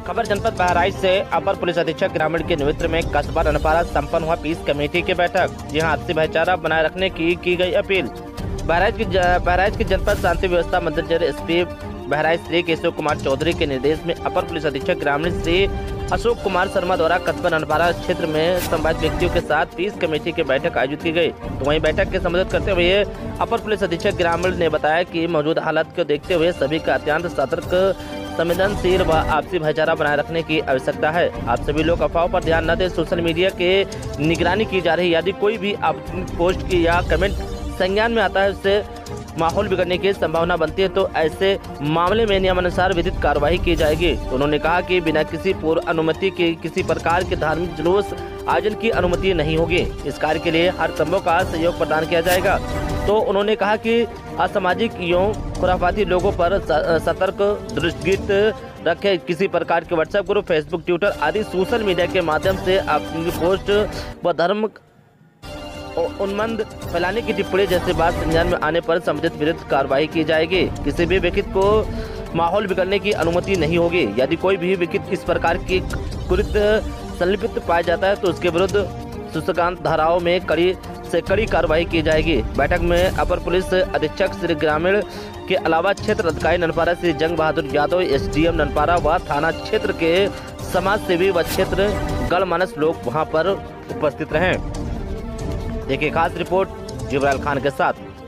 खबर जनपद बहराइच से। अपर पुलिस अधीक्षक ग्रामीण के नेतृत्व में कस्बा ननपारा संपन्न हुआ पीस कमेटी की बैठक, जहां आपसी भाईचारा बनाए रखने की गई अपील। बहराइच की जनपद शांति व्यवस्था मद्देनजर एसपी बहराइच श्री केशव कुमार चौधरी के निर्देश में अपर पुलिस अधीक्षक ग्रामीण श्री अशोक कुमार शर्मा द्वारा कस्बा ननपारा क्षेत्र में संबंधित व्यक्तियों के साथ पीस कमेटी की बैठक आयोजित की गई। तो वहीं बैठक के संबोधित करते हुए अपर पुलिस अधीक्षक ग्रामीण ने बताया कि मौजूदा हालत को देखते हुए सभी का अत्यंत सतर्क, संवेदनशील व आपसी भाईचारा बनाए रखने की आवश्यकता है। आप सभी लोग अफवाहों पर ध्यान न दें। सोशल मीडिया के निगरानी की जा रही है। यदि कोई भी आपकी पोस्ट की या कमेंट संज्ञान में आता है, उससे माहौल बिगड़ने की संभावना बनती है, तो ऐसे मामले में नियमानुसार विधिक कार्रवाई की जाएगी। तो उन्होंने कहा कि बिना किसी पूर्व अनुमति के किसी प्रकार के धार्मिक जुलूस आयोजन की अनुमति नहीं होगी। इस कार्य के लिए हर संभव का सहयोग प्रदान किया जाएगा। तो उन्होंने कहा कि असामाजिक एवं खुराफाती लोगों पर सतर्क दृष्टि रखें। किसी प्रकार के व्हाट्सएप ग्रुप, फेसबुक, ट्विटर आदि सोशल मीडिया के माध्यम से आपकी पोस्ट व धर्म उन्मंद फैलाने की टिप्पणी जैसे बात संज्ञान में आने पर संबंधित विरुद्ध कार्रवाई की जाएगी। किसी भी व्यक्ति को माहौल बिगड़ने की अनुमति नहीं होगी। यदि कोई भी व्यक्ति इस प्रकार की कृत्य संलिप्त पाया जाता है, तो उसके विरुद्ध सूचकांक धाराओं में कड़ी कार्रवाई की जाएगी। बैठक में अपर पुलिस अधीक्षक श्री ग्रामीण के अलावा क्षेत्र अधिकारी ननपारा श्री जंग बहादुर यादव, एसडीएम ननपारा व थाना क्षेत्र के समाज सेवी व क्षेत्र गणमान्य लोग वहां पर उपस्थित रहे। देखिए खास रिपोर्ट जिब्राइल खान के साथ।